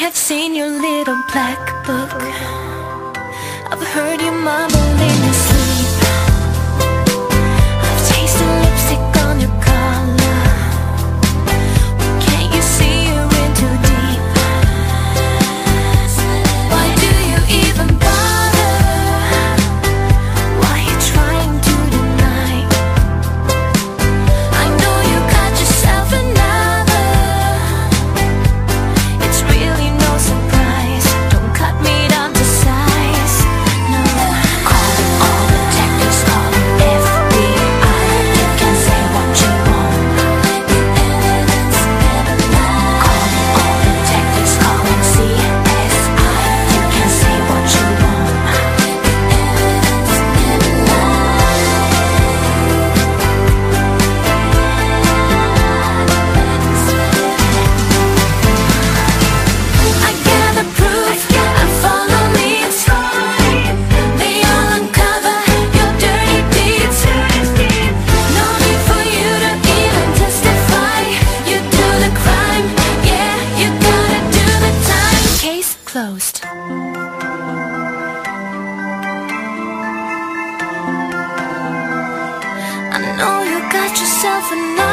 have seen your little black book. I've heard you mumble in your sleep. I've tasted lipstick on your collar. Can't you see you're in too deep? Why do you even bother? Why you trying to deny? I know you got yourself another. It's really no surprise. Don't cut me down to size. No. Calling all detectives, calling FBI. You can say what you want. Calling all detectives, calling CSI. You can say what you want. I gather proof, I follow leads. They all uncover your dirty deeds. No need for you to even testify. You do the crime, yeah, you gotta do the time. Case closed. I know you got yourself another.